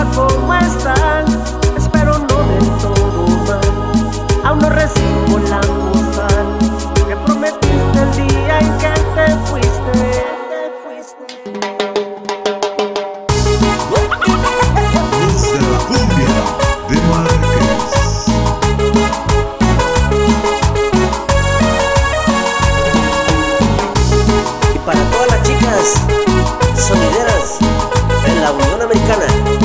Hola, ¿cómo estás? Espero no del todo mal. Aún no recibo la postal que prometiste el día en que te fuiste. Luz de la cumbia de Márquez. Y para todas las chicas sonideras en la Unión Americana.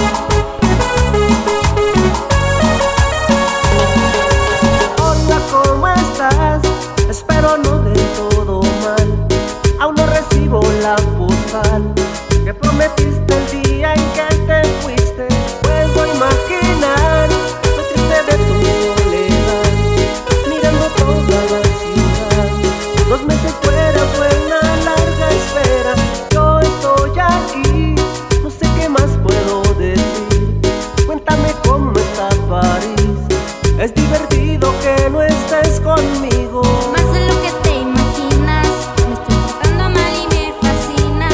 Hola, ¿cómo estás? Espero no del todo mal. Aún no recibo la postal que prometiste el día en que te fuiste. Puedo imaginar lo triste de tu soledad, mirando toda la ciudad. 2 meses fuera fue una larga espera. Yo estoy aquí, no sé qué más puedo decir. Cuéntame cómo está París. Es divertido que no estés conmigo. Más de lo que te imaginas, me estoy portando mal y me fascina.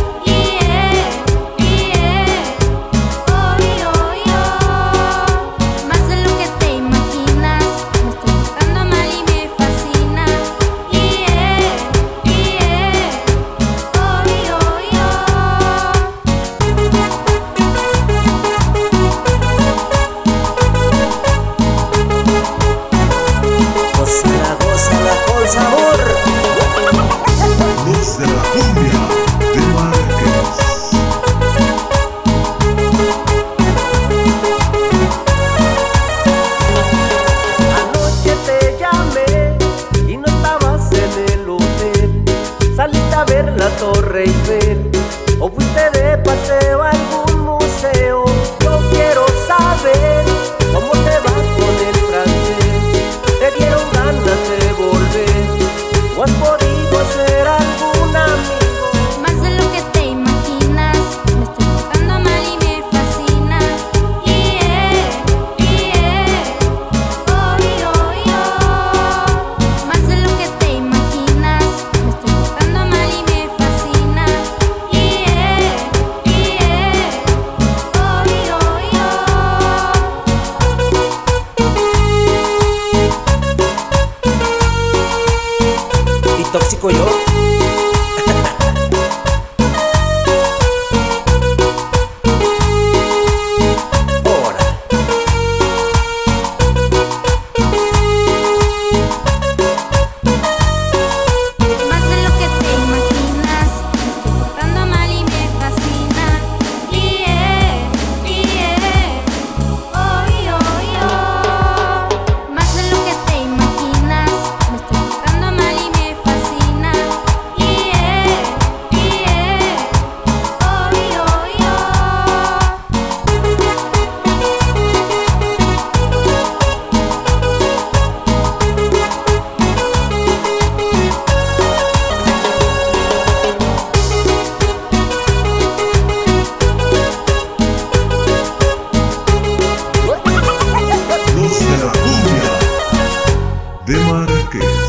Más de lo que te imaginas, me estoy portando mal y me fascina. Gózala con sabor. Luz de la cumbia de Márquez. Anoche te llamé y no estabas en el hotel. Saliste a ver la Torre Eiffel o fuiste de paseo a algún museo. Yo quiero saber cómo te va con el francés. ¿Te dieron ganas de volver o has podido hacer algún amigo? Más de lo que te imaginas, me estoy portando mal y me fascina. Más de lo que te imaginas, me estoy portando mal y me fascina. Y tóxico yo. Ahora. Más de lo que te imaginas, me estoy portando mal y me fascina. Más de lo que te imaginas, me estoy portando mal y me fascina. Luz de la cumbia de Márquez.